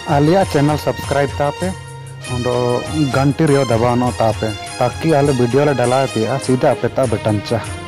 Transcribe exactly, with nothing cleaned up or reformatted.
Alia channel subscribe तापे और घंटी रियो दबानो तापे ताकि आले वीडियो ले डला पे सीधा पे ता बटन चा।